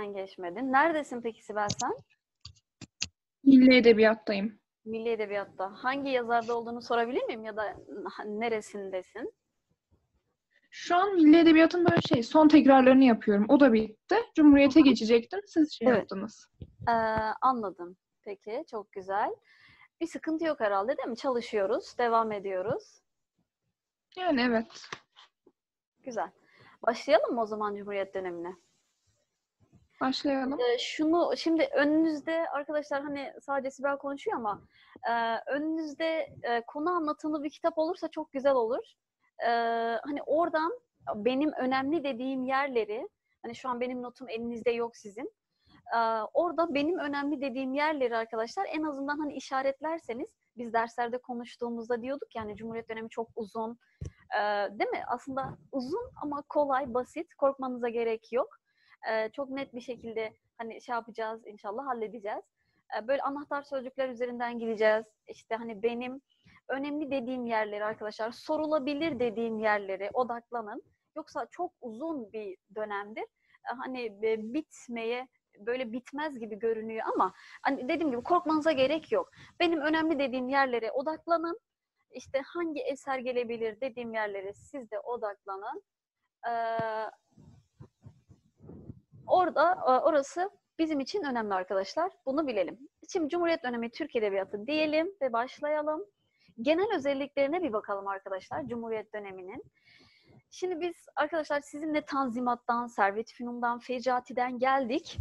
sen geçmedin. Neredesin peki Sibel sen? Milli Edebiyat'tayım. Milli Edebiyat'ta. Hangi yazarda olduğunu sorabilir miyim ya da neresindesin? Şu an Milli Edebiyat'ın böyle son tekrarlarını yapıyorum. O da bitti. Cumhuriyet'e geçecektim. Siz Evet. yaptınız. Anladım. Peki, çok güzel. Bir sıkıntı yok herhalde değil mi? Çalışıyoruz, devam ediyoruz. Yani evet. Güzel. Başlayalım mı o zaman Cumhuriyet dönemine? Başlayalım. Şunu şimdi önünüzde arkadaşlar hani sadece Sibel konuşuyor ama önünüzde konu anlatımlı bir kitap olursa çok güzel olur. Hani oradan benim önemli dediğim yerleri, hani şu an benim notum elinizde yok sizin. Orada benim önemli dediğim yerleri arkadaşlar en azından hani işaretlerseniz, biz derslerde konuştuğumuzda diyorduk yani Cumhuriyet dönemi çok uzun, değil mi? Aslında uzun ama kolay, basit, korkmanıza gerek yok. Çok net bir şekilde hani şey yapacağız inşallah, halledeceğiz. Böyle anahtar sözcükler üzerinden gideceğiz. İşte hani benim önemli dediğim yerleri arkadaşlar, sorulabilir dediğim yerlere odaklanın. Yoksa çok uzun bir dönemdir. Hani bitmeye böyle bitmez gibi görünüyor ama hani dediğim gibi korkmanıza gerek yok. Benim önemli dediğim yerlere odaklanın. İşte hangi eser gelebilir dediğim yerlere siz de odaklanın. Orası bizim için önemli arkadaşlar. Bunu bilelim. Şimdi Cumhuriyet dönemi Türk Edebiyatı diyelim ve başlayalım. Genel özelliklerine bir bakalım arkadaşlar Cumhuriyet döneminin. Şimdi biz arkadaşlar sizinle Tanzimat'tan, Servet-i Fünun'dan, Fecaati'den geldik.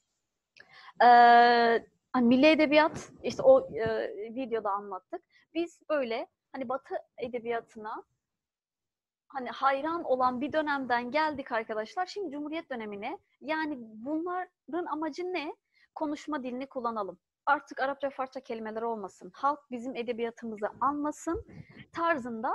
Milli Edebiyat, işte o videoda anlattık. Biz böyle hani Batı Edebiyatı'na hani hayran olan bir dönemden geldik arkadaşlar. Şimdi Cumhuriyet dönemine. Yani bunların amacı ne? Konuşma dilini kullanalım. Artık Arapça Farsça kelimeler olmasın. Halk bizim edebiyatımızı anlasın tarzında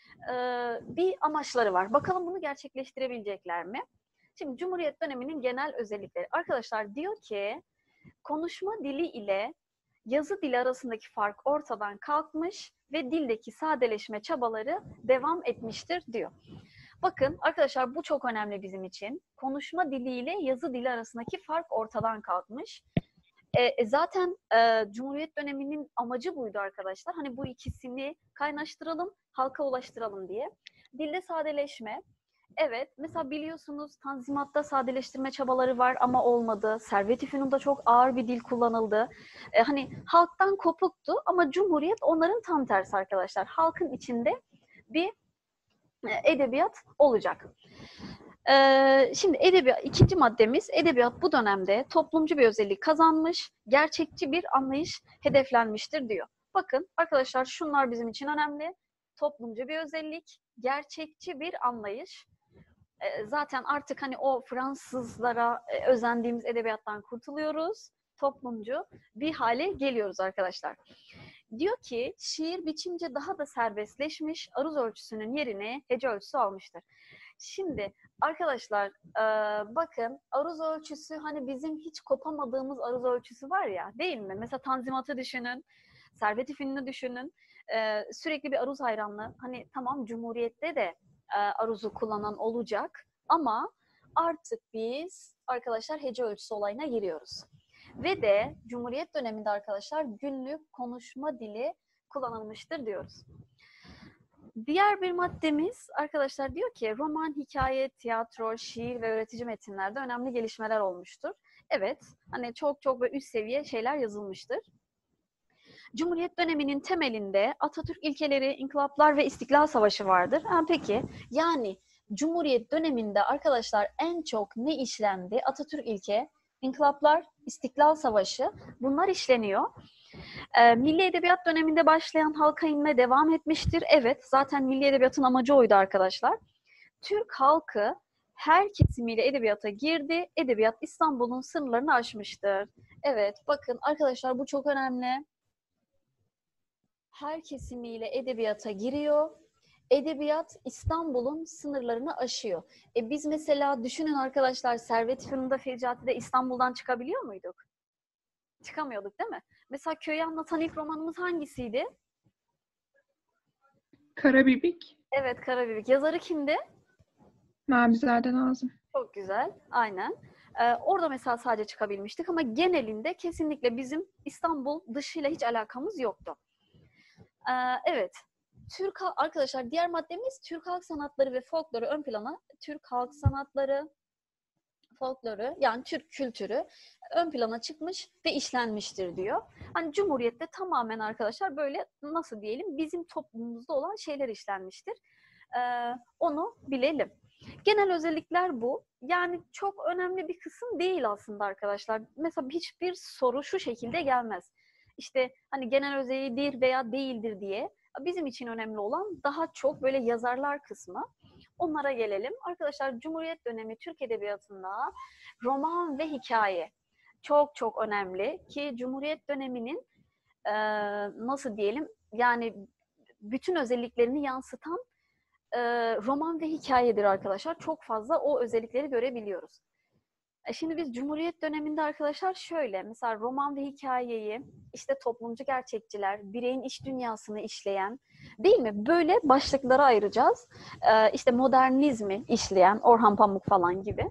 bir amaçları var. Bakalım bunu gerçekleştirebilecekler mi? Şimdi Cumhuriyet döneminin genel özellikleri. Arkadaşlar diyor ki konuşma dili ile yazı dili arasındaki fark ortadan kalkmış ve dildeki sadeleşme çabaları devam etmiştir diyor. Bakın arkadaşlar bu çok önemli bizim için. Konuşma dili ile yazı dili arasındaki fark ortadan kalkmış. Zaten Cumhuriyet döneminin amacı buydu arkadaşlar. Hani bu ikisini kaynaştıralım, halka ulaştıralım diye. Dilde sadeleşme. Evet, mesela biliyorsunuz Tanzimat'ta sadeleştirme çabaları var ama olmadı. Servet-i Fünun'da çok ağır bir dil kullanıldı. Hani halktan kopuktu ama Cumhuriyet onların tam tersi arkadaşlar. Halkın içinde bir edebiyat olacak. Şimdi ikinci maddemiz, edebiyat bu dönemde toplumcu bir özellik kazanmış, gerçekçi bir anlayış hedeflenmiştir diyor. Bakın arkadaşlar şunlar bizim için önemli. Toplumcu bir özellik, gerçekçi bir anlayış. Zaten artık hani o Fransızlara özendiğimiz edebiyattan kurtuluyoruz. Toplumcu bir hale geliyoruz arkadaşlar. Diyor ki şiir biçimce daha da serbestleşmiş, aruz ölçüsünün yerini hece ölçüsü almıştır. Şimdi arkadaşlar bakın aruz ölçüsü hani bizim hiç kopamadığımız aruz ölçüsü var ya, değil mi? Mesela Tanzimat'ı düşünün, Servet-i Fünun'u düşünün. Sürekli bir aruz hayranlığı. Hani tamam Cumhuriyet'te de aruzu kullanan olacak ama artık biz arkadaşlar hece ölçüsü olayına giriyoruz. Ve de Cumhuriyet döneminde arkadaşlar günlük konuşma dili kullanılmıştır diyoruz. Diğer bir maddemiz arkadaşlar diyor ki roman, hikaye, tiyatro, şiir ve öğretici metinlerde önemli gelişmeler olmuştur. Evet, hani çok ve üst seviye şeyler yazılmıştır. Cumhuriyet döneminin temelinde Atatürk ilkeleri, inkılaplar ve İstiklal Savaşı vardır. Peki, yani Cumhuriyet döneminde arkadaşlar en çok ne işlendi? Atatürk ilke, inkılaplar, İstiklal Savaşı, bunlar işleniyor. Milli Edebiyat döneminde başlayan halka inme devam etmiştir. Evet, zaten Milli Edebiyat'ın amacı oydu arkadaşlar. Türk halkı her kesimiyle edebiyata girdi. Edebiyat İstanbul'un sınırlarını aşmıştır. Evet, bakın arkadaşlar bu çok önemli. Her kesimiyle edebiyata giriyor. Edebiyat İstanbul'un sınırlarını aşıyor. Biz mesela düşünün arkadaşlar Servet-i Fünun'da, Fecaati'de İstanbul'dan çıkabiliyor muyduk? Çıkamıyorduk değil mi? Mesela köyü anlatan ilk romanımız hangisiydi? Karabibik. Evet, Karabibik. Yazarı kimdi? Nabizade Nazım. Çok güzel. Aynen. Orada mesela sadece çıkabilmiştik ama genelinde kesinlikle bizim İstanbul dışıyla hiç alakamız yoktu. Evet. Arkadaşlar diğer maddemiz Türk halk sanatları ve folkloru ön plana. Türk halk sanatları, folkloru yani Türk kültürü ön plana çıkmış ve işlenmiştir diyor. Hani Cumhuriyet'te tamamen arkadaşlar böyle nasıl diyelim bizim toplumumuzda olan şeyler işlenmiştir. Onu bilelim. Genel özellikler bu. Yani çok önemli bir kısım değil aslında arkadaşlar. Mesela hiçbir soru şu şekilde gelmez. İşte hani genel özelliğidir veya değildir diye. Bizim için önemli olan daha çok böyle yazarlar kısmı. Onlara gelelim. Arkadaşlar Cumhuriyet dönemi Türk Edebiyatı'nda roman ve hikaye çok çok önemli ki Cumhuriyet döneminin nasıl diyelim yani bütün özelliklerini yansıtan roman ve hikayedir arkadaşlar. Çok fazla o özellikleri görebiliyoruz. Şimdi biz Cumhuriyet döneminde arkadaşlar şöyle, mesela roman ve hikayeyi işte toplumcu gerçekçiler, bireyin iç dünyasını işleyen, değil mi? Böyle başlıklara ayıracağız. İşte modernizmi işleyen, Orhan Pamuk falan gibi.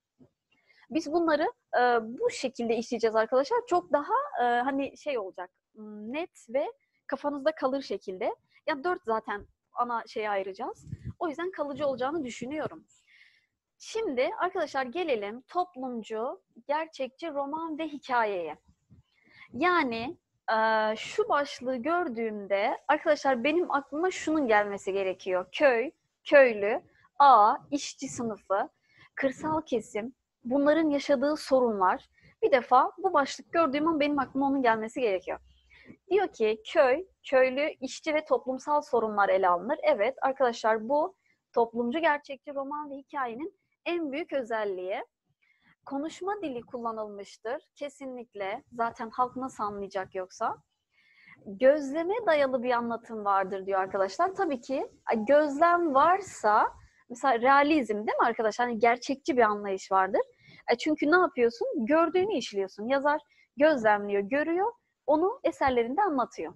Biz bunları bu şekilde işleyeceğiz arkadaşlar. Çok daha hani şey olacak, net ve kafanızda kalır şekilde. Ya 4 zaten ana şeye ayıracağız. O yüzden kalıcı olacağını düşünüyorum. Şimdi arkadaşlar gelelim toplumcu, gerçekçi roman ve hikayeye. Yani şu başlığı gördüğümde arkadaşlar benim aklıma şunun gelmesi gerekiyor. Köy, köylü, işçi sınıfı, kırsal kesim, bunların yaşadığı sorunlar. Bir defa bu başlık gördüğüm an benim aklıma onun gelmesi gerekiyor. Diyor ki köy, köylü, işçi ve toplumsal sorunlar ele alınır. Evet arkadaşlar bu toplumcu gerçekçi roman ve hikayenin en büyük özelliği. Konuşma dili kullanılmıştır. Kesinlikle. Zaten halk nasıl anlayacak yoksa? Gözleme dayalı bir anlatım vardır diyor arkadaşlar. Tabii ki gözlem varsa mesela realizm değil mi arkadaşlar? Hani gerçekçi bir anlayış vardır. Çünkü ne yapıyorsun? Gördüğünü işliyorsun. Yazar gözlemliyor, görüyor. Onu eserlerinde anlatıyor.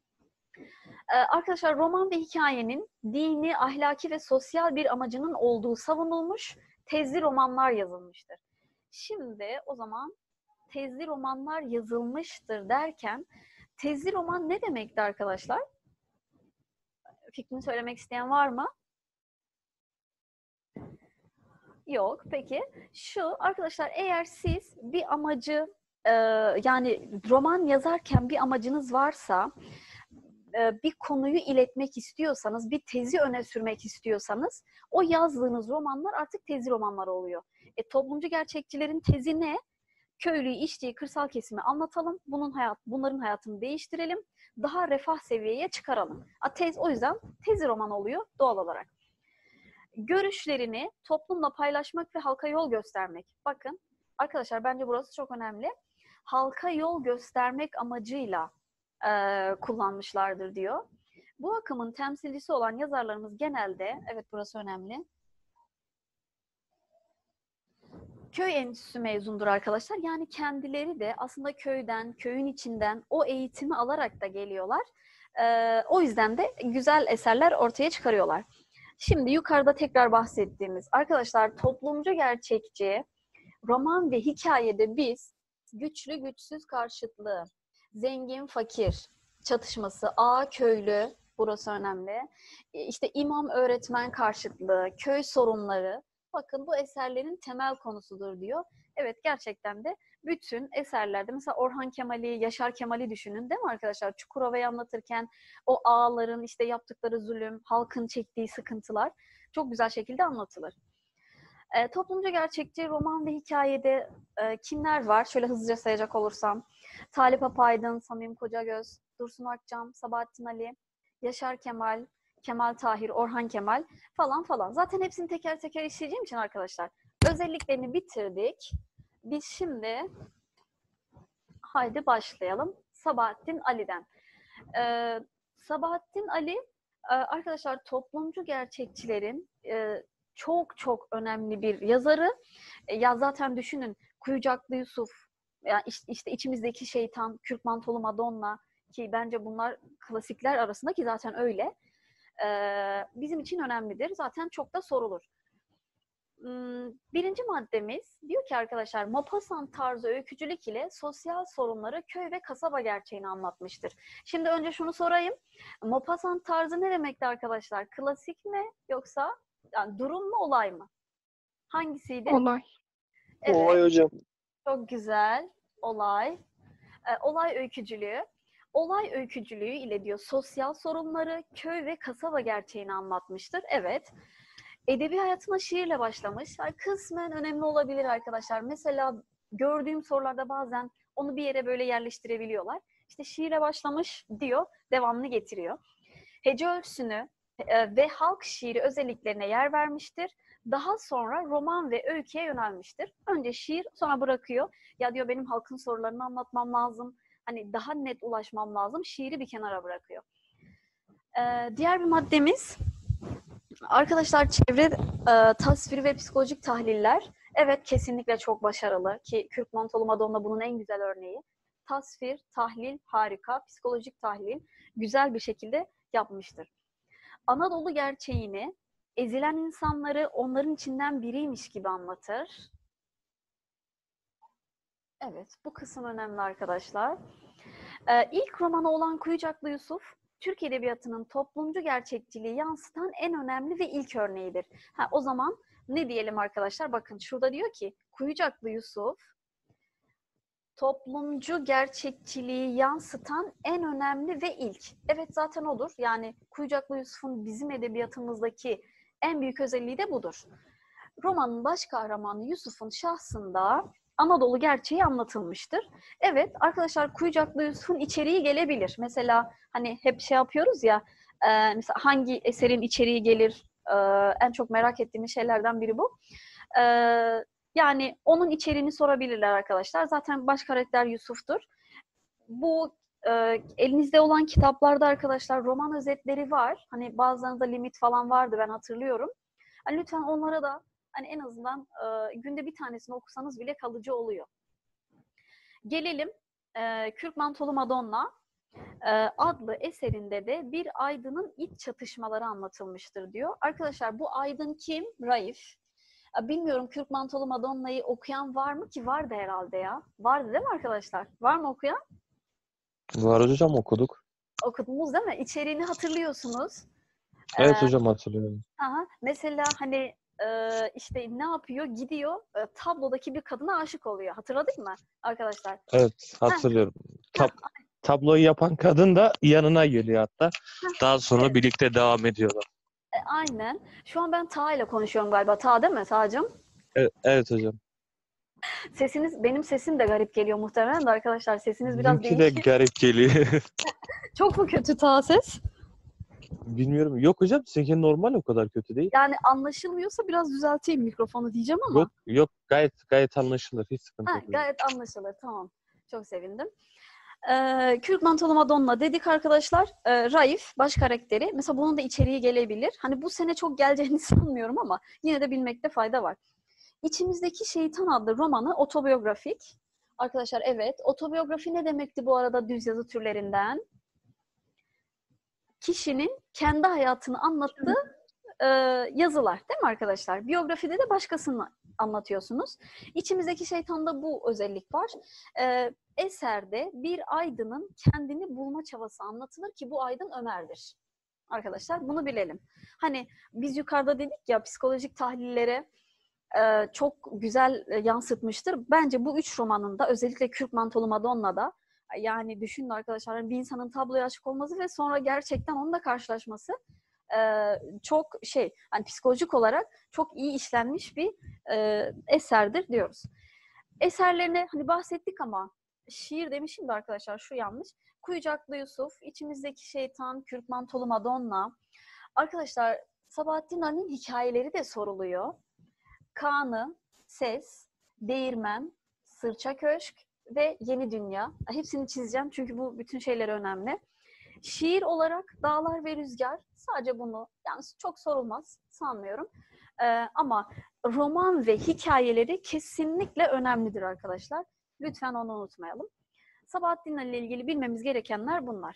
Arkadaşlar roman ve hikayenin dini, ahlaki ve sosyal bir amacının olduğu savunulmuş tezli romanlar yazılmıştır. Şimdi o zaman tezli romanlar yazılmıştır derken tezli roman ne demekti arkadaşlar? Fikrini söylemek isteyen var mı? Yok. Peki şu arkadaşlar eğer siz bir amacı yani roman yazarken bir amacınız varsa bir konuyu iletmek istiyorsanız, bir tezi öne sürmek istiyorsanız o yazdığınız romanlar artık tezi romanlar oluyor. Toplumcu gerçekçilerin tezi ne? Köylüyü, işçiyi, kırsal kesimi anlatalım. Bunların hayatını değiştirelim. Daha refah seviyeye çıkaralım. Tez o yüzden tezi roman oluyor doğal olarak. Görüşlerini toplumla paylaşmak ve halka yol göstermek. Bakın arkadaşlar bence burası çok önemli. Halka yol göstermek amacıyla kullanmışlardır diyor. Bu akımın temsilcisi olan yazarlarımız genelde, evet burası önemli, köy enstitüsü mezundur arkadaşlar. Yani kendileri de aslında köyden, köyün içinden o eğitimi alarak da geliyorlar. O yüzden de güzel eserler ortaya çıkarıyorlar. Şimdi yukarıda tekrar bahsettiğimiz arkadaşlar toplumcu gerçekçi, roman ve hikayede biz güçlü güçsüz karşıtlığı, zengin fakir çatışması, köylü, burası önemli. İşte imam öğretmen karşıtlığı, köy sorunları, bakın bu eserlerin temel konusudur diyor. Evet gerçekten de bütün eserlerde mesela Orhan Kemal'i, Yaşar Kemal'i düşünün değil mi arkadaşlar? Çukurova'yı anlatırken o ağaların işte yaptıkları zulüm, halkın çektiği sıkıntılar çok güzel şekilde anlatılır. Toplumcu gerçekçi roman ve hikayede kimler var? Şöyle hızlıca sayacak olursam. Talip Apaydın, Samim Kocagöz, Dursun Akçam, Sabahattin Ali, Yaşar Kemal, Kemal Tahir, Orhan Kemal falan falan. Zaten hepsini teker teker işleyeceğim için arkadaşlar özelliklerini bitirdik. Biz şimdi haydi başlayalım. Sabahattin Ali'den. Sabahattin Ali arkadaşlar toplumcu gerçekçilerin çok çok önemli bir yazarı. Ya zaten düşünün Kuyucaklı Yusuf, yani işte içimizdeki şeytan, Kürk Mantolu Madonna ki bence bunlar klasikler arasında ki zaten öyle. Bizim için önemlidir. Zaten çok da sorulur. Birinci maddemiz diyor ki arkadaşlar, Maupassant tarzı öykücülük ile sosyal sorunları, köy ve kasaba gerçeğini anlatmıştır. Şimdi önce şunu sorayım. Maupassant tarzı ne demekti arkadaşlar? Klasik mi yoksa yani durum mu, olay mı? Hangisiydi? Olay. Evet, Olay hocam. çok güzel. Olay. Olay öykücülüğü. Olay öykücülüğü ile diyor sosyal sorunları, köy ve kasaba gerçeğini anlatmıştır. Evet. Edebi hayatına şiirle başlamış. Yani kısmen önemli olabilir arkadaşlar. Mesela gördüğüm sorularda bazen onu bir yere böyle yerleştirebiliyorlar. İşte şiirle başlamış diyor, devamını getiriyor. Hece ölçüsünü ve halk şiiri özelliklerine yer vermiştir. Daha sonra roman ve öyküye yönelmiştir. Önce şiir, sonra bırakıyor. Ya diyor benim halkın sorularını anlatmam lazım. Hani daha net ulaşmam lazım. Şiiri bir kenara bırakıyor. Diğer bir maddemiz arkadaşlar çevre tasviri ve psikolojik tahliller. Evet, kesinlikle çok başarılı ki Kürk Mantolu Madonna bunun en güzel örneği. Tasvir, tahlil harika, psikolojik tahlil güzel bir şekilde yapmıştır. Anadolu gerçeğini, ezilen insanları onların içinden biriymiş gibi anlatır. Evet, bu kısım önemli arkadaşlar. İlk romanı olan Kuyucaklı Yusuf, Türk Edebiyatı'nın toplumcu gerçekçiliği yansıtan en önemli ve ilk örneğidir. O zaman ne diyelim arkadaşlar? Bakın şurada diyor ki Kuyucaklı Yusuf, toplumcu gerçekçiliği yansıtan en önemli ve ilk. Evet, zaten odur. Yani Kuyucaklı Yusuf'un bizim edebiyatımızdaki en büyük özelliği de budur. Romanın baş kahramanı Yusuf'un şahsında Anadolu gerçeği anlatılmıştır. Evet arkadaşlar, Kuyucaklı Yusuf'un içeriği gelebilir. Mesela hani hep şey yapıyoruz ya, mesela hangi eserin içeriği gelir, en çok merak ettiğimiz şeylerden biri bu. Yani onun içeriğini sorabilirler arkadaşlar. Zaten baş karakter Yusuf'tur. Bu elinizde olan kitaplarda arkadaşlar roman özetleri var. Hani bazılarında limit falan vardı, ben hatırlıyorum. Yani lütfen onlara da hani en azından günde bir tanesini okusanız bile kalıcı oluyor. Gelelim Kürk Mantolu Madonna adlı eserinde de bir aydının iç çatışmaları anlatılmıştır diyor. Arkadaşlar bu aydın kim? Raif. Bilmiyorum, Kürk Mantolu Madonna'yı okuyan var mı ki? Vardı herhalde ya. Vardı değil mi arkadaşlar? Var mı okuyan? Var hocam, okuduk. Okudunuz değil mi? İçeriğini hatırlıyorsunuz. Evet hocam, hatırlıyorum. Mesela hani işte ne yapıyor? Gidiyor tablodaki bir kadına aşık oluyor. Hatırladık mı arkadaşlar? Evet, hatırlıyorum. Tabloyu yapan kadın da yanına geliyor hatta. Daha sonra Evet. birlikte devam ediyorlar. Aynen. Şu an ben Ta ile konuşuyorum galiba. Ta değil mi Ta'cığım? Evet, evet hocam. Benim sesim de garip geliyor muhtemelen de arkadaşlar. Sesiniz biraz Bizimki de değişik. garip geliyor. Çok mu kötü Ta ses? Bilmiyorum. Yok hocam, seninki normal, o kadar kötü değil. Yani anlaşılmıyorsa biraz düzelteyim mikrofonu diyeceğim ama. Yok, gayet anlaşılır. Hiç sıkıntı yok hocam. Gayet anlaşılır. Tamam. Çok sevindim. Kürk Mantolu Madonna dedik arkadaşlar. Raif baş karakteri. Mesela bunun da içeriği gelebilir. Hani bu sene çok geleceğini sanmıyorum ama yine de bilmekte fayda var. İçimizdeki Şeytan adlı romanı otobiyografik. Arkadaşlar evet. Otobiyografi ne demekti bu arada düz yazı türlerinden? Kişinin kendi hayatını anlattığı yazılar değil mi arkadaşlar? Biyografide de başkasını anlatıyorsunuz. İçimizdeki Şeytan'da bu özellik var. Eserde bir aydının kendini bulma çabası anlatılır ki bu aydın Ömer'dir. Arkadaşlar bunu bilelim. Hani biz yukarıda dedik ya, psikolojik tahlillere çok güzel yansıtmıştır. Bence bu üç romanında, özellikle Kürk Mantolu Madonna'da, yani düşünün arkadaşlar, bir insanın tabloya aşık olması ve sonra gerçekten onunla karşılaşması çok hani psikolojik olarak çok iyi işlenmiş bir eserdir diyoruz. Eserlerine hani bahsettik ama şiir demişim de arkadaşlar, şu yanlış. Kuyucaklı Yusuf, İçimizdeki Şeytan, Kürk Mantolu Madonna. Arkadaşlar Sabahattin Ali'nin hikayeleri de soruluyor. Kaan'ı, Ses, Değirmen, Sırça Köşk ve Yeni Dünya. Hepsini çizeceğim çünkü bu bütün şeyler önemli. Şiir olarak Dağlar ve Rüzgar, sadece bunu yani çok sorulmaz sanmıyorum. Ama roman ve hikayeleri kesinlikle önemlidir arkadaşlar. Lütfen onu unutmayalım. Sabahattin Ali ile ilgili bilmemiz gerekenler bunlar.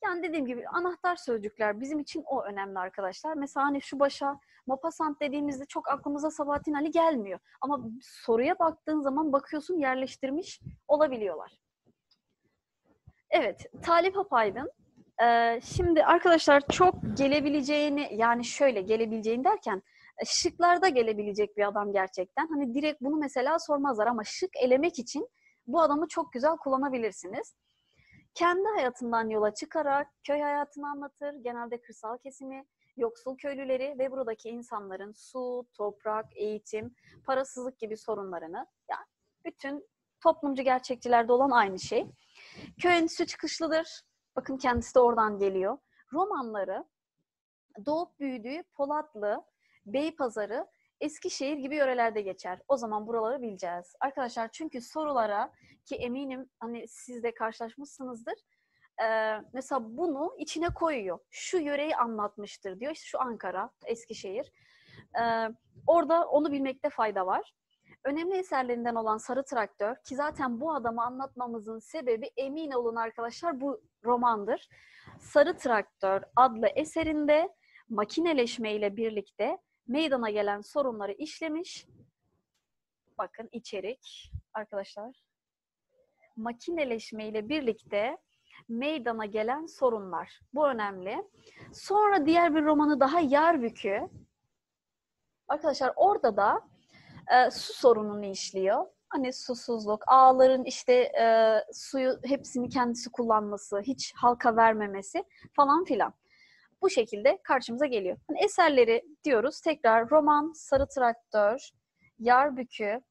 Yani dediğim gibi anahtar sözcükler bizim için o önemli arkadaşlar. Mesela hani şu başa Maupassant dediğimizde çok aklımıza Sabahattin Ali gelmiyor. Ama soruya baktığın zaman bakıyorsun yerleştirmiş olabiliyorlar. Evet, Talip Apaydın. Şimdi arkadaşlar çok gelebileceğini, yani şöyle gelebileceğini derken şıklarda gelebilecek bir adam gerçekten. Hani direkt bunu mesela sormazlar ama şık elemek için bu adamı çok güzel kullanabilirsiniz. Kendi hayatından yola çıkarak köy hayatını anlatır, genelde kırsal kesimi, yoksul köylüleri ve buradaki insanların su, toprak, eğitim, parasızlık gibi sorunlarını, yani bütün toplumcu gerçekçilerde olan aynı şey. Köy enstitüsü çıkışlıdır. Bakın kendisi de oradan geliyor. Romanları doğup büyüdüğü Polatlı, Beypazarı, Eskişehir gibi yörelerde geçer. O zaman buraları bileceğiz. Arkadaşlar çünkü sorulara, ki eminim hani siz de karşılaşmışsınızdır. Mesela bunu içine koyuyor. Şu yöreyi anlatmıştır diyor. İşte şu Ankara, Eskişehir. Orada onu bilmekte fayda var. Önemli eserlerinden olan Sarı Traktör, ki zaten bu adamı anlatmamızın sebebi, emin olun arkadaşlar, bu romandır. Sarı Traktör adlı eserinde makineleşme ile birlikte meydana gelen sorunları işlemiş. Bakın içerik arkadaşlar. Makineleşme ile birlikte meydana gelen sorunlar. Bu önemli. Sonra diğer bir romanı daha, Yarbükü. Arkadaşlar orada da su sorununu işliyor. Hani susuzluk, ağların işte suyu hepsini kendisi kullanması, hiç halka vermemesi falan filan. Bu şekilde karşımıza geliyor. Hani eserleri diyoruz tekrar: roman, Sarı Traktör, Yarbükü,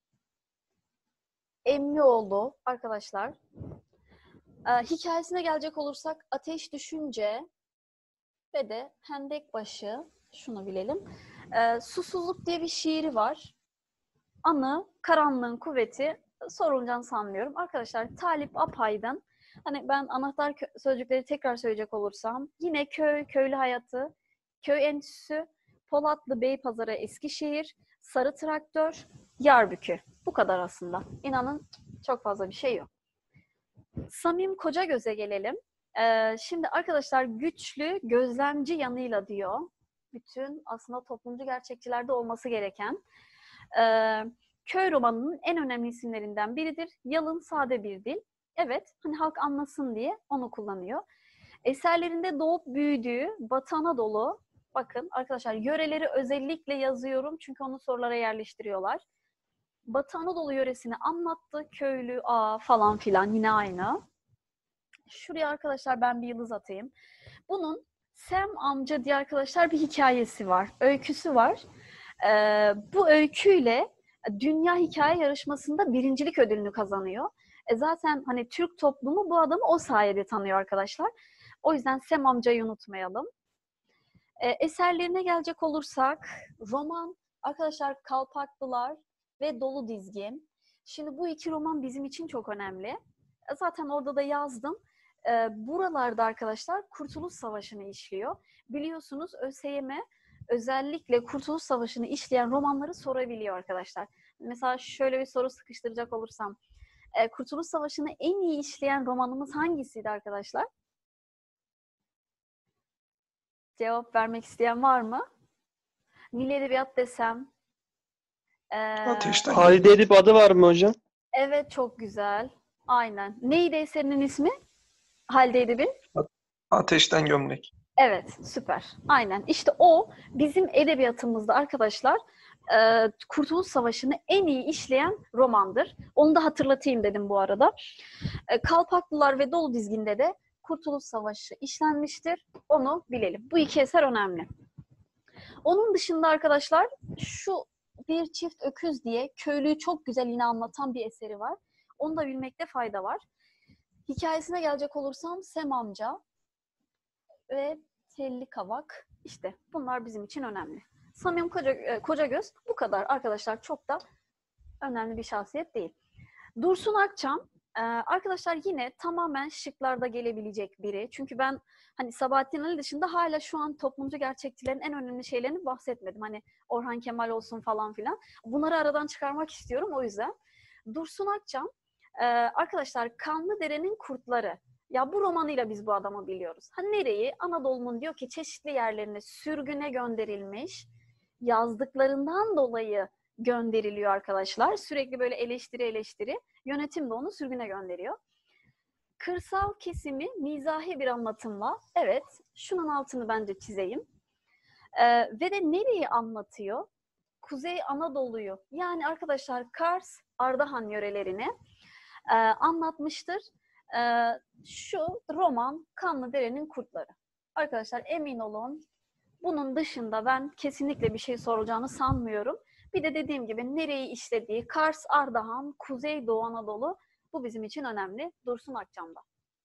Emmioğlu arkadaşlar. Hikayesine gelecek olursak Ateş Düşünce ve de Hendekbaşı, şunu bilelim. Susuzluk diye bir şiiri var. Anı, Karanlığın Kuvveti sorulacağını sanmıyorum. Arkadaşlar Talip Apaydın, hani ben anahtar sözcükleri tekrar söyleyecek olursam, yine köy, köylü hayatı, köy enstitüsü, Polatlı, Beypazarı, Eskişehir, Sarı Traktör, Yarbükü. Bu kadar aslında. İnanın çok fazla bir şey yok. Samim Kocagöz'e gelelim. Şimdi arkadaşlar güçlü, gözlemci yanıyla diyor. Bütün aslında toplumcu gerçekçilerde olması gereken köy romanının en önemli isimlerinden biridir. Yalın, sade bir dil. Evet, hani halk anlasın diye onu kullanıyor. Eserlerinde doğup büyüdüğü Batı Anadolu, bakın arkadaşlar yöreleri özellikle yazıyorum çünkü onu sorulara yerleştiriyorlar. Batı Anadolu yöresini anlattı. Köylü, ağa falan filan yine aynı. Şuraya arkadaşlar ben bir yıldız atayım. Bunun Sem amca diye arkadaşlar bir hikayesi var. Öyküsü var. Bu öyküyle Dünya Hikaye Yarışması'nda birincilik ödülünü kazanıyor. Zaten hani Türk toplumu bu adamı o sayede tanıyor arkadaşlar. O yüzden Sem amcayı unutmayalım. Eserlerine gelecek olursak, roman arkadaşlar Kalpaklılar ve Dolu Dizgin. Şimdi bu iki roman bizim için çok önemli. Zaten orada da yazdım. Buralarda arkadaşlar Kurtuluş Savaşı'nı işliyor. Biliyorsunuz ÖSYM özellikle Kurtuluş Savaşı'nı işleyen romanları sorabiliyor arkadaşlar. Mesela şöyle bir soru sıkıştıracak olursam, Kurtuluş Savaşı'nı en iyi işleyen romanımız hangisiydi arkadaşlar? Cevap vermek isteyen var mı? Milli Edebiyat desem. Ateşten Halide Edip adı var mı hocam? Evet, çok güzel. Aynen. Neydi eserinin ismi? Halide Edip'in? Ateşten Gömlek. Evet, süper. Aynen. İşte o bizim edebiyatımızda arkadaşlar Kurtuluş Savaşı'nı en iyi işleyen romandır. Onu da hatırlatayım dedim bu arada. Kalpaklılar ve Dolu Dizgin'de de Kurtuluş Savaşı işlenmiştir. Onu bilelim. Bu iki eser önemli. Onun dışında arkadaşlar şu Bir Çift Öküz diye köylüyü çok güzel yine anlatan bir eseri var. Onu da bilmekte fayda var. Hikayesine gelecek olursam Sem amca ve Telli Kavak, işte bunlar bizim için önemli. Samim Kocagöz bu kadar arkadaşlar, çok da önemli bir şahsiyet değil. Dursun Akçam arkadaşlar yine tamamen şıklarda gelebilecek biri. Çünkü ben hani Sabahattin Ali dışında hala şu an toplumcu gerçekçilerin en önemli şeylerini bahsetmedim. Hani Orhan Kemal olsun falan filan. Bunları aradan çıkarmak istiyorum o yüzden. Dursun Akçam arkadaşlar Kanlıdere'nin Kurtları Ya bu romanıyla biz bu adamı biliyoruz. Ha nereyi? Anadolu'nun diyor ki çeşitli yerlerine sürgüne gönderilmiş. Yazdıklarından dolayı gönderiliyor arkadaşlar. Sürekli böyle eleştiri. Yönetim de onu sürgüne gönderiyor. Kırsal kesimi mizahi bir anlatımla, evet, şunun altını bence çizeyim. Ve de nereyi anlatıyor? Kuzey Anadolu'yu, yani arkadaşlar Kars, Ardahan yörelerini anlatmıştır. Şu roman Kanlıdere'nin Kurtları. Arkadaşlar emin olun, bunun dışında ben kesinlikle bir şey sorulacağını sanmıyorum. Bir de dediğim gibi nereyi işlediği, Kars, Ardahan, Kuzeydoğu Anadolu, bu bizim için önemli. Dursun Akçam'da.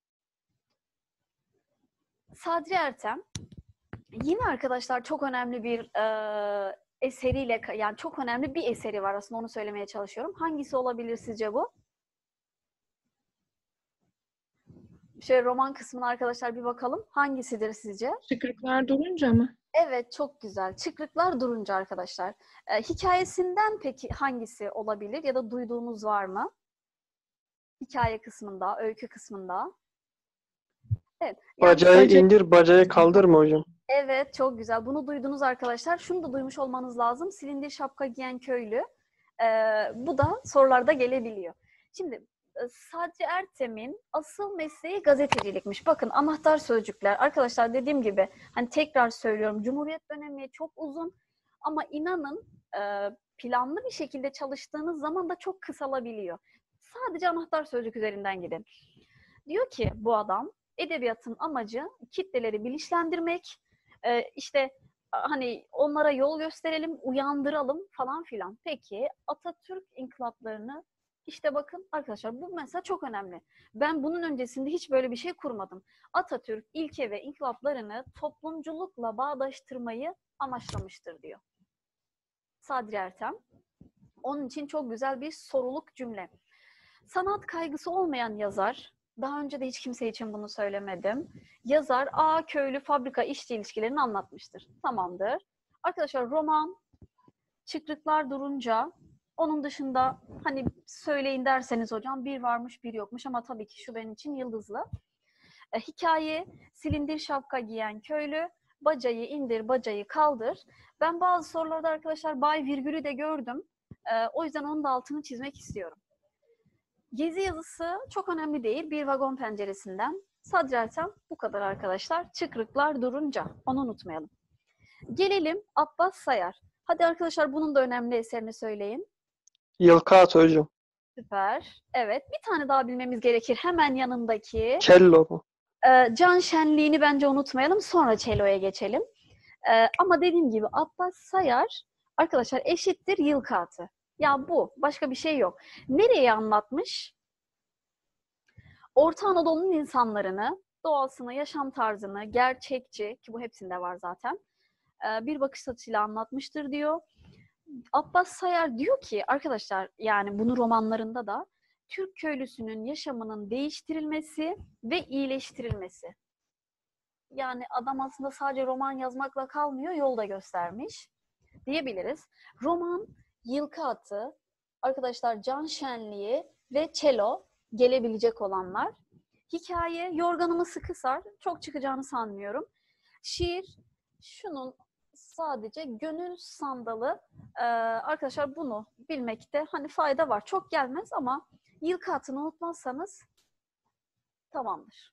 Sadri Ertem, yine arkadaşlar çok önemli bir eseriyle, yani çok önemli bir eseri var aslında, onu söylemeye çalışıyorum. Hangisi olabilir sizce bu? Şöyle roman kısmına arkadaşlar bir bakalım. Hangisidir sizce? Çıkrıklar durunca mı? Evet, çok güzel. Çıkrıklar durunca arkadaşlar. Hikayesinden peki hangisi olabilir ya da duyduğunuz var mı? Hikaye kısmında, öykü kısmında. Evet. Yani, Bacağı indir, bacağı kaldır mı hocam? evet, çok güzel. Bunu duydunuz arkadaşlar. Şunu da duymuş olmanız lazım. Silindir şapka giyen köylü. Bu da sorularda gelebiliyor. Şimdi Sadri Ertem'in asıl mesleği gazetecilikmiş. Bakın anahtar sözcükler. Arkadaşlar dediğim gibi hani tekrar söylüyorum. Cumhuriyet dönemi çok uzun ama inanın planlı bir şekilde çalıştığınız zaman da çok kısalabiliyor. Sadece anahtar sözcük üzerinden gidin. Diyor ki bu adam, edebiyatın amacı kitleleri bilinçlendirmek, işte hani onlara yol gösterelim, uyandıralım falan filan. Peki Atatürk inkılaplarını, işte bakın arkadaşlar bu mesela çok önemli. Ben bunun öncesinde hiç böyle bir şey kurmadım. Atatürk ilke ve inkılaplarını toplumculukla bağdaştırmayı amaçlamıştır diyor Sadri Ertem. Onun için çok güzel bir soruluk cümle. Sanat kaygısı olmayan yazar, daha önce de hiç kimse için bunu söylemedim. Yazar köylü fabrika işçi ilişkilerini anlatmıştır. Tamamdır. Arkadaşlar roman Çıkrıklar durunca, onun dışında hani söyleyin derseniz hocam bir varmış bir yokmuş ama tabii ki şu benim için yıldızlı. Hikaye Silindir şapka giyen köylü, bacayı indir bacayı kaldır. Ben bazı sorularda arkadaşlar bay virgülü de gördüm. O yüzden onun da altını çizmek istiyorum. Gezi yazısı çok önemli değil. Bir vagon penceresinden. Sadri Ertem bu kadar arkadaşlar. Çıkrıklar durunca. Onu unutmayalım. Gelelim Abbas Sayar. Hadi arkadaşlar bunun da önemli eserini söyleyin. Yılkıat hocam. Süper. Evet. Bir tane daha bilmemiz gerekir. Hemen yanındaki. Kello mu? Can Şenliğini bence unutmayalım. Sonra Çelo'ya geçelim. Ama dediğim gibi Abbas Sayar arkadaşlar eşittir Yılkıat'ı. Ya bu. Başka bir şey yok. Nereye anlatmış? Orta Anadolu'nun insanlarını, doğasını, yaşam tarzını, gerçekçi, ki bu hepsinde var zaten, bir bakış açısıyla anlatmıştır diyor. Abbas Sayar diyor ki arkadaşlar, yani bunu romanlarında da, Türk köylüsünün yaşamının değiştirilmesi ve iyileştirilmesi. Yani adam aslında sadece roman yazmakla kalmıyor, yol da göstermiş diyebiliriz. Roman, Yılkıat'ı, arkadaşlar Can Şenliği ve Çelo gelebilecek olanlar. Hikaye, yorganımı sıkı sar, çok çıkacağını sanmıyorum. Şiir, şunun sadece gönül sandalı. Arkadaşlar bunu bilmekte hani fayda var. Çok gelmez ama Yılkıat'ını unutmazsanız tamamdır.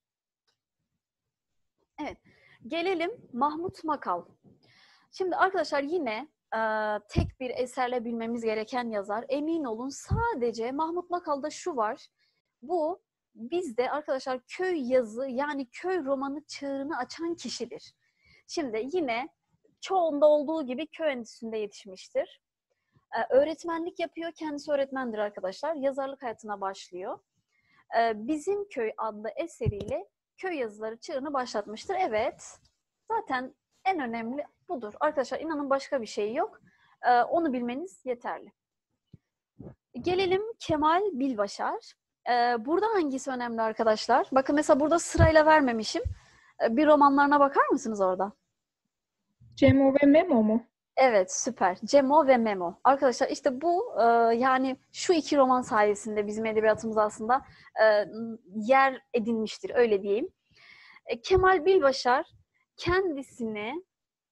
Evet, gelelim Mahmut Makal. Şimdi arkadaşlar yine tek bir eserle bilmemiz gereken yazar. Emin olun sadece Mahmut Makal'da şu var. Bu bizde arkadaşlar köy yazı, yani köy romanı çağrını açan kişidir. Şimdi yine çoğunda olduğu gibi köy endüstrisinde yetişmiştir. Öğretmenlik yapıyor, kendisi öğretmendir arkadaşlar. Yazarlık hayatına başlıyor. Bizim Köy adlı eseriyle köy yazıları çağını başlatmıştır. Evet, zaten en önemli budur. Arkadaşlar inanın başka bir şey yok. Onu bilmeniz yeterli. Gelelim Kemal Bilbaşar. Burada hangisi önemli arkadaşlar? Bakın mesela burada sırayla vermemişim. Bir romanlarına bakar mısınız orada? Cemo ve Memo mu? Evet, süper. Cemo ve Memo. Arkadaşlar işte bu yani şu iki roman sayesinde bizim edebiyatımız aslında yer edinmiştir, öyle diyeyim. Kemal Bilbaşar kendisini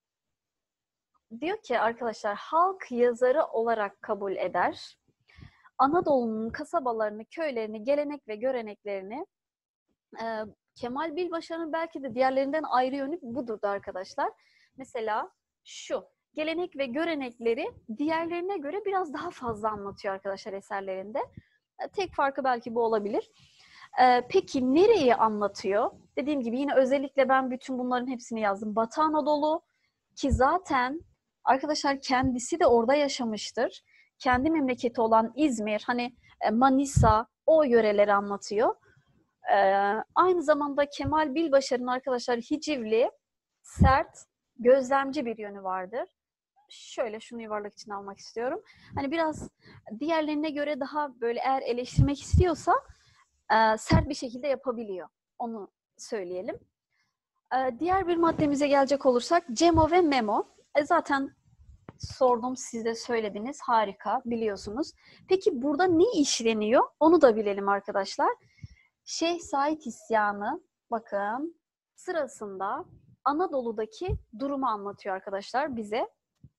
diyor ki arkadaşlar, halk yazarı olarak kabul eder. Anadolu'nun kasabalarını, köylerini, gelenek ve göreneklerini, Kemal Bilbaşar'ın belki de diğerlerinden ayrı yönü budur da arkadaşlar. Mesela şu, gelenek ve görenekleri diğerlerine göre biraz daha fazla anlatıyor arkadaşlar eserlerinde. Tek farkı belki bu olabilir. Peki nereyi anlatıyor? Dediğim gibi yine özellikle ben bütün bunların hepsini yazdım. Batı Anadolu, ki zaten arkadaşlar kendisi de orada yaşamıştır. Kendi memleketi olan İzmir, hani Manisa, o yöreleri anlatıyor. Aynı zamanda Kemal Bilbaşar'ın arkadaşlar hicivli, sert, gözlemci bir yönü vardır. Şöyle şunu yuvarlak için almak istiyorum. Hani biraz diğerlerine göre daha böyle, eğer eleştirmek istiyorsa sert bir şekilde yapabiliyor. Onu söyleyelim. Diğer bir maddemize gelecek olursak Cemo ve Memo. Zaten sordum, siz de söylediniz. Harika, biliyorsunuz. Peki burada ne işleniyor? Onu da bilelim arkadaşlar. Şeyh Said isyanı, bakın, sırasında Anadolu'daki durumu anlatıyor arkadaşlar bize.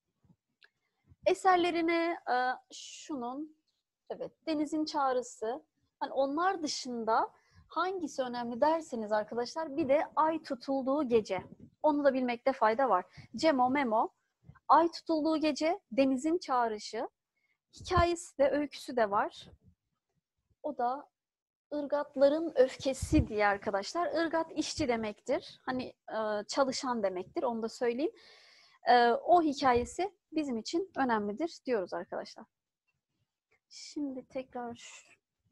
Eserlerine şunun, evet, Deniz'in Çağrısı. Hani onlar dışında hangisi önemli derseniz arkadaşlar, bir de Ay Tutulduğu Gece. Onu da bilmekte fayda var. Cemo, Memo, Ay Tutulduğu Gece, Deniz'in Çağrışı. Hikayesi de, öyküsü de var. O da Irgatların Öfkesi diye arkadaşlar. Irgat işçi demektir. Hani çalışan demektir. Onu da söyleyeyim. O hikayesi bizim için önemlidir diyoruz arkadaşlar. Şimdi tekrar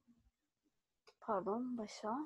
başa.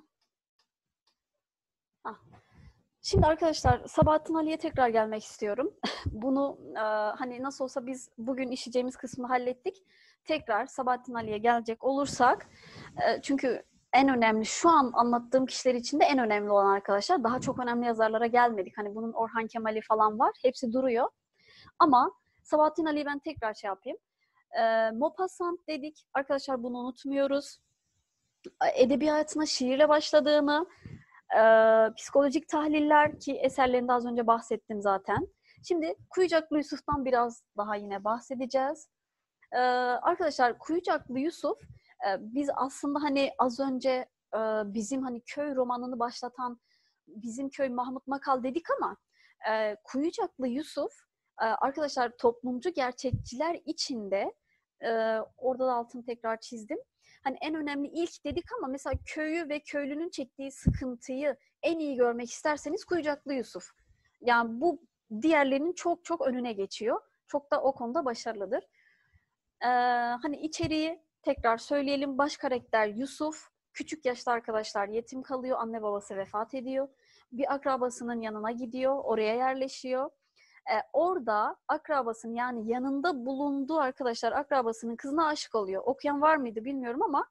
Şimdi arkadaşlar Sabahattin Ali'ye tekrar gelmek istiyorum. Bunu hani nasıl olsa biz bugün işleyeceğimiz kısmını hallettik. Tekrar Sabahattin Ali'ye gelecek olursak, çünkü en önemli, şu an anlattığım kişiler içinde en önemli olan arkadaşlar. Daha çok önemli yazarlara gelmedik. Hani bunun Orhan Kemal'i falan var. Hepsi duruyor. Ama Sabahattin Ali'yi ben tekrar yapayım. Maupassant dedik. Arkadaşlar bunu unutmuyoruz. Edebiyatına şiirle başladığını, psikolojik tahliller, ki eserlerinde az önce bahsettim zaten. Şimdi Kuyucaklı Yusuf'tan biraz daha yine bahsedeceğiz. Arkadaşlar Kuyucaklı Yusuf, biz aslında hani az önce bizim hani köy romanını başlatan Bizim Köy Mahmut Makal dedik ama Kuyucaklı Yusuf arkadaşlar toplumcu gerçekçiler içinde, orada da altını tekrar çizdim. Hani en önemli ilk dedik ama mesela köyü ve köylünün çektiği sıkıntıyı en iyi görmek isterseniz Kuyucaklı Yusuf. Yani bu diğerlerinin çok çok önüne geçiyor. Çok da o konuda başarılıdır. Hani içeriği tekrar söyleyelim. Baş karakter Yusuf. Küçük yaşta arkadaşlar yetim kalıyor. Anne babası vefat ediyor. Bir akrabasının yanına gidiyor. Oraya yerleşiyor. Orada akrabasının, yani yanında bulunduğu arkadaşlar akrabasının kızına aşık oluyor. Okuyan var mıydı bilmiyorum ama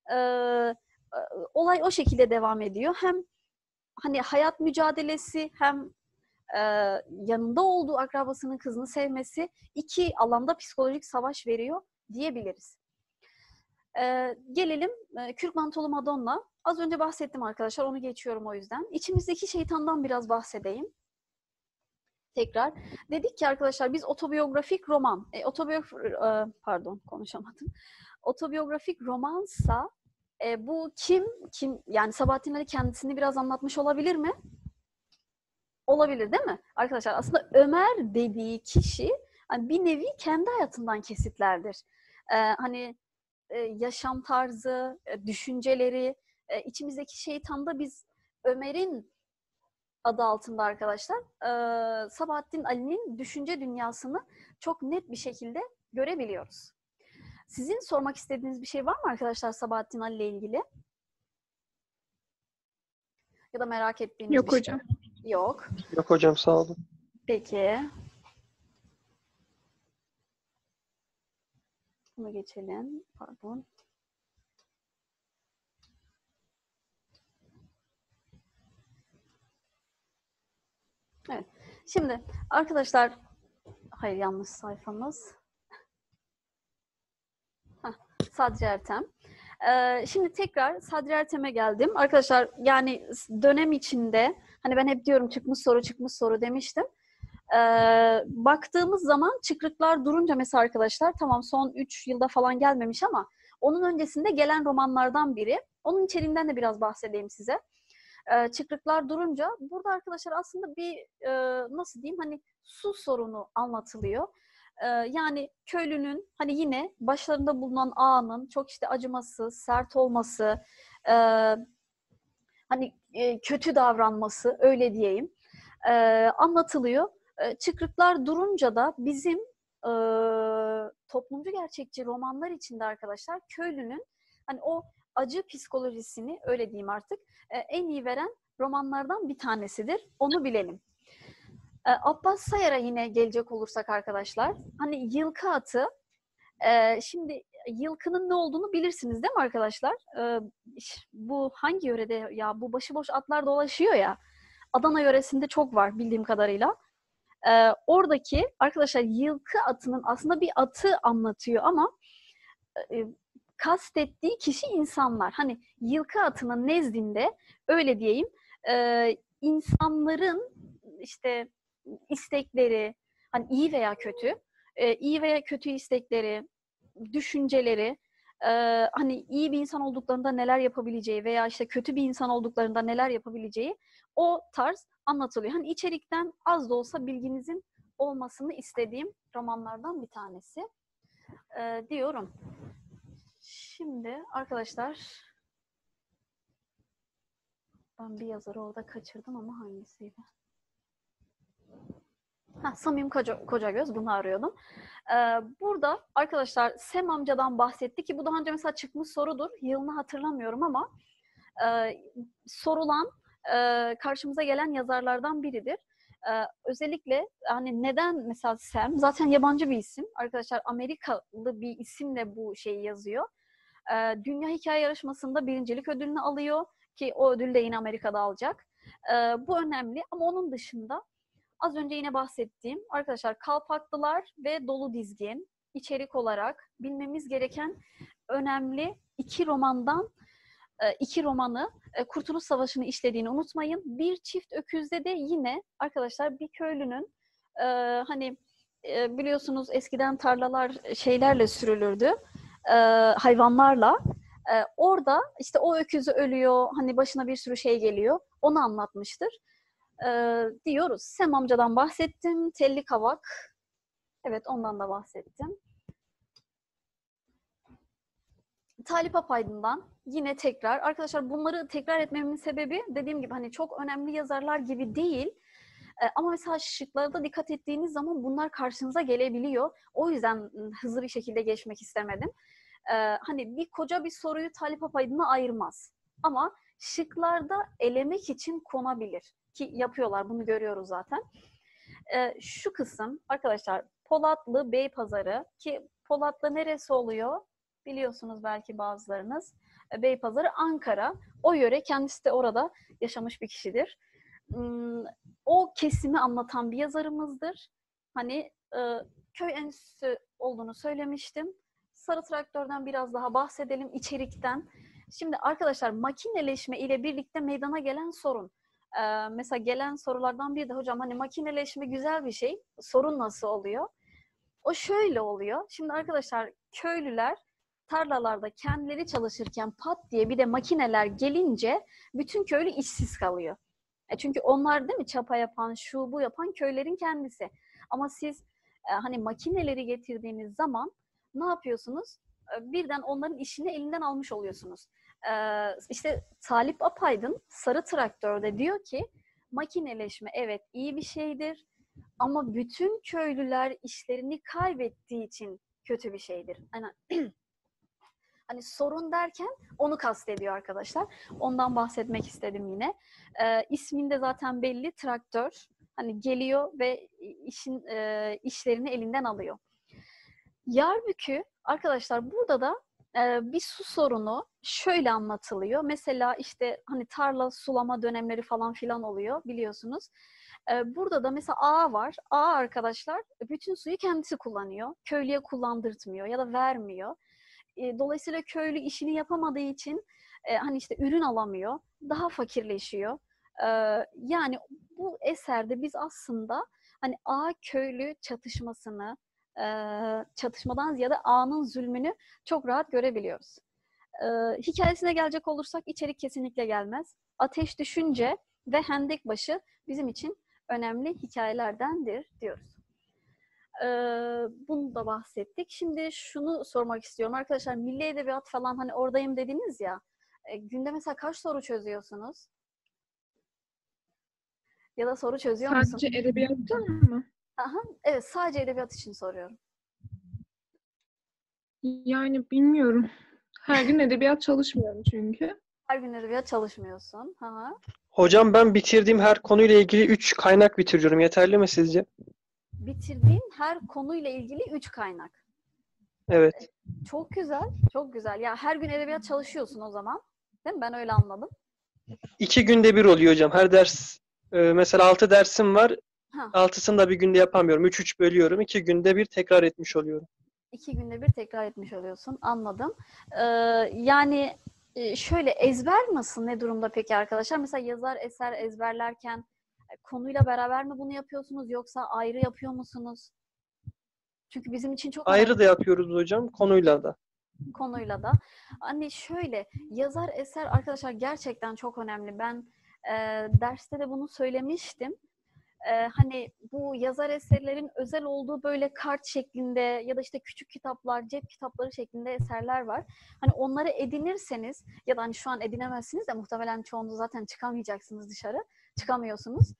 olay o şekilde devam ediyor. Hem hani hayat mücadelesi, hem yanında olduğu akrabasının kızını sevmesi, iki alanda psikolojik savaş veriyor diyebiliriz. Gelelim Kürk Mantolu Madonna. Az önce bahsettim arkadaşlar, onu geçiyorum o yüzden. İçimizdeki şeytandan biraz bahsedeyim. Tekrar. Dedik ki arkadaşlar biz otobiyografik roman, otobiyografik romansa bu kim yani Sabahattin Ali kendisini biraz anlatmış olabilir mi? Olabilir değil mi? Arkadaşlar aslında Ömer dediği kişi hani bir nevi kendi hayatından kesitlerdir. Hani yaşam tarzı, düşünceleri, içimizdeki şeytanda biz Ömer'in adı altında arkadaşlar Sabahattin Ali'nin düşünce dünyasını çok net bir şekilde görebiliyoruz. Sizin sormak istediğiniz bir şey var mı arkadaşlar Sabahattin Ali ile ilgili? Ya da merak ettiğiniz Yok bir şey? hocam. Yok. Yok hocam, sağ olun. Peki. Bunu geçelim. Pardon. Evet. Şimdi arkadaşlar Hayır, yanlış sayfamız. Sadri Ertem. Şimdi tekrar Sadri Ertem'e geldim. Arkadaşlar yani dönem içinde hani ben hep diyorum çıkmış soru demiştim. Baktığımız zaman çıkrıklar durunca mesela arkadaşlar tamam son 3 yılda falan gelmemiş ama onun öncesinde gelen romanlardan biri. Onun içeriğinden de biraz bahsedeyim size. Çıkrıklar durunca burada arkadaşlar aslında bir nasıl diyeyim hani su sorunu anlatılıyor. Yani köylünün hani yine başlarında bulunan ağanın çok işte acımasız, sert olması, hani kötü davranması öyle diyeyim anlatılıyor. Çıkrıklar durunca da bizim toplumcu gerçekçi romanlar içinde arkadaşlar köylünün hani o acı psikolojisini öyle diyeyim artık en iyi veren romanlardan bir tanesidir. Onu bilelim. Abbas Sayar'a yine gelecek olursak arkadaşlar hani Yılkı Atı şimdi yılkının ne olduğunu bilirsiniz değil mi arkadaşlar? Bu hangi yörede ya bu başıboş atlar dolaşıyor ya Adana yöresinde çok var bildiğim kadarıyla. Oradaki arkadaşlar yılkı atının aslında bir atı anlatıyor ama kastettiği kişi insanlar. Hani yılkı atının nezdinde öyle diyeyim insanların işte istekleri hani iyi veya kötü iyi veya kötü istekleri düşünceleri hani iyi bir insan olduklarında neler yapabileceği veya işte kötü bir insan olduklarında neler yapabileceği o tarz anlatılıyor. Hani içerikten az da olsa bilginizin olmasını istediğim romanlardan bir tanesi diyorum. Şimdi arkadaşlar ben bir yazarı orada kaçırdım ama hangisiydi? Samim Kocagöz bunu arıyordum. Burada arkadaşlar Sem amcadan bahsetti ki bu daha önce mesela çıkmış sorudur. Yılını hatırlamıyorum ama sorulan karşımıza gelen yazarlardan biridir. Özellikle hani neden mesela Sem? Zaten yabancı bir isim. Arkadaşlar Amerikalı bir isimle bu şeyi yazıyor. Dünya Hikaye Yarışması'nda birincilik ödülünü alıyor ki o ödülü de yine Amerika'da alacak. Bu önemli ama onun dışında az önce yine bahsettiğim arkadaşlar Kalpaklılar ve Dolu Dizgin içerik olarak bilmemiz gereken önemli iki romanı Kurtuluş Savaşı'nı işlediğini unutmayın. Bir Çift Öküz'de de yine arkadaşlar bir köylünün hani biliyorsunuz eskiden tarlalar şeylerle sürülürdü hayvanlarla. Orada işte o öküzü ölüyor hani başına bir sürü şey geliyor onu anlatmıştır. Diyoruz. Sem amcadan bahsettim. Telli Kavak. Evet ondan da bahsettim. Talip Apaydın'dan yine tekrar. Arkadaşlar bunları tekrar etmemin sebebi dediğim gibi hani çok önemli yazarlar gibi değil. Ama mesela şıklarda dikkat ettiğiniz zaman bunlar karşınıza gelebiliyor. O yüzden hızlı bir şekilde geçmek istemedim. Hani bir koca bir soruyu Talip Apaydın'a ayırmaz. Ama şıklarda elemek için konabilir. Ki yapıyorlar, bunu görüyoruz zaten. Şu kısım arkadaşlar Polatlı Beypazarı ki Polatlı neresi oluyor? Biliyorsunuz belki bazılarınız. Beypazarı Ankara. O yöre kendisi de orada yaşamış bir kişidir. O kesimi anlatan bir yazarımızdır. Hani köy enstitüsü olduğunu söylemiştim. Sarı Traktör'den biraz daha bahsedelim içerikten. Şimdi arkadaşlar makineleşme ile birlikte meydana gelen sorun. Mesela gelen sorulardan biri de hocam hani makineleşme güzel bir şey. Sorun nasıl oluyor? O şöyle oluyor. Şimdi arkadaşlar köylüler tarlalarda kendileri çalışırken pat diye bir de makineler gelince bütün köylü işsiz kalıyor. Çünkü onlar değil mi çapa yapan, şu bu yapan köylerin kendisi. Ama siz hani makineleri getirdiğiniz zaman ne yapıyorsunuz? Birden onların işini elinden almış oluyorsunuz. İşte Talip Apaydın Sarı Traktör'de diyor ki makineleşme evet iyi bir şeydir ama bütün köylüler işlerini kaybettiği için kötü bir şeydir. Hani sorun derken onu kastediyor arkadaşlar. Ondan bahsetmek istedim yine. İsminde zaten belli traktör. Hani geliyor ve işlerini elinden alıyor. Yarbükü arkadaşlar burada da bir su sorunu şöyle anlatılıyor. Mesela işte hani tarla sulama dönemleri falan filan oluyor biliyorsunuz. Burada da mesela A var. A arkadaşlar bütün suyu kendisi kullanıyor. Köylüye kullandırtmıyor ya da vermiyor. Dolayısıyla köylü işini yapamadığı için hani işte ürün alamıyor. Daha fakirleşiyor. Yani bu eserde biz aslında hani A köylü çatışmasını, çatışmadan ziyade A'nın zulmünü çok rahat görebiliyoruz. Hikayesine gelecek olursak içerik kesinlikle gelmez. Ateş düşünce ve hendek başı bizim için önemli hikayelerdendir diyoruz. Bunu da bahsettik. Şimdi şunu sormak istiyorum. Arkadaşlar milli edebiyat falan hani oradayım dediniz ya. Günde mesela kaç soru çözüyorsunuz? Ya da soru çözüyor musunuz? Sadece edebiyattan mı? Aha, evet sadece edebiyat için soruyorum. Yani bilmiyorum. Her gün edebiyat çalışmıyorum çünkü. Her gün edebiyat çalışmıyorsun. Aha. Hocam ben bitirdiğim her konuyla ilgili 3 kaynak bitiriyorum. Yeterli mi sizce? Bitirdiğin her konuyla ilgili 3 kaynak. Evet. Çok güzel, çok güzel. Ya her gün edebiyat çalışıyorsun o zaman. Değil mi? Ben öyle anladım. 2 günde bir oluyor hocam. Her ders mesela 6 dersim var. Ha. 6'sını da bir günde yapamıyorum. 3-3 bölüyorum. 2 günde bir tekrar etmiş oluyorum. 2 günde bir tekrar etmiş oluyorsun. Anladım. Yani şöyle ezber nasıl? Ne durumda peki arkadaşlar? Mesela yazar eser ezberlerken konuyla beraber mi bunu yapıyorsunuz yoksa ayrı yapıyor musunuz? Çünkü bizim için çok önemli. Ayrı da yapıyoruz hocam. Konuyla da. Konuyla da. Hani şöyle yazar eser arkadaşlar gerçekten çok önemli. Ben derste de bunu söylemiştim. Hani bu yazar eserlerin özel olduğu böyle kart şeklinde ya da işte küçük kitaplar, cep kitapları şeklinde eserler var. Hani onları edinirseniz ya da hani şu an edinemezsiniz de muhtemelen çoğunuz zaten çıkamayacaksınız dışarı. Çıkamıyorsunuz.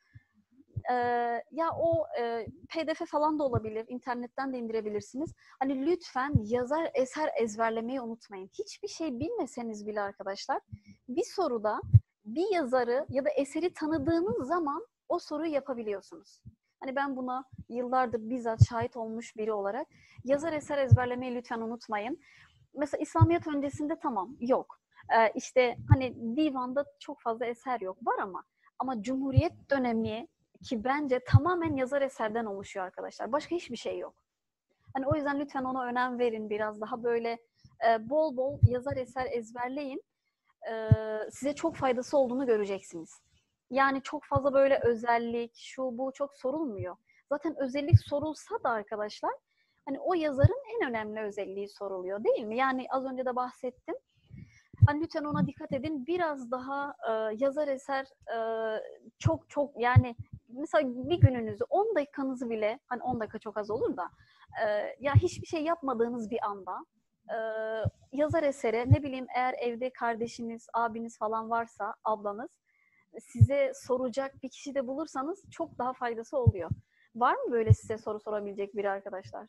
Ya o PDF falan da olabilir. İnternetten de indirebilirsiniz. Hani lütfen yazar eser ezberlemeyi unutmayın. Hiçbir şey bilmeseniz bile arkadaşlar bir soruda bir yazarı ya da eseri tanıdığınız zaman o soruyu yapabiliyorsunuz. Hani ben buna yıllardır bizzat şahit olmuş biri olarak yazar eser ezberlemeyi lütfen unutmayın. Mesela İslamiyet öncesinde tamam yok. İşte hani divanda çok fazla eser yok. Var ama Cumhuriyet dönemi ki bence tamamen yazar eserden oluşuyor arkadaşlar. Başka hiçbir şey yok. Hani o yüzden lütfen ona önem verin biraz daha böyle bol bol yazar eser ezberleyin. Size çok faydası olduğunu göreceksiniz. Yani çok fazla böyle özellik, şu bu çok sorulmuyor. Zaten özellik sorulsa da arkadaşlar hani o yazarın en önemli özelliği soruluyor değil mi? Yani az önce de bahsettim. Hani lütfen ona dikkat edin. Biraz daha yazar eser çok yani mesela bir gününüzü 10 dakikanızı bile hani 10 dakika çok az olur da ya hiçbir şey yapmadığınız bir anda yazar esere ne bileyim eğer evde kardeşiniz, abiniz falan varsa ablanız size soracak bir kişi de bulursanız çok daha faydası oluyor. Var mı böyle size soru sorabilecek biri arkadaşlar?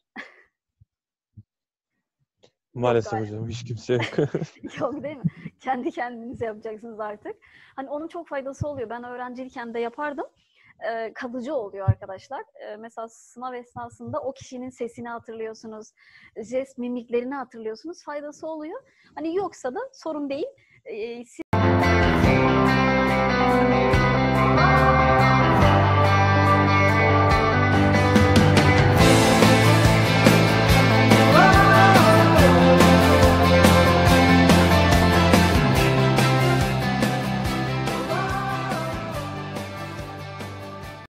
Maalesef galiba. hocam hiç kimse yok. Yok değil mi? Kendi kendinize yapacaksınız artık. Hani onun çok faydası oluyor. Ben öğrenciyken de yapardım. Kalıcı oluyor arkadaşlar. Mesela sınav esnasında o kişinin sesini hatırlıyorsunuz. Jest, mimiklerini hatırlıyorsunuz. Faydası oluyor. Hani yoksa da sorun değil. Siz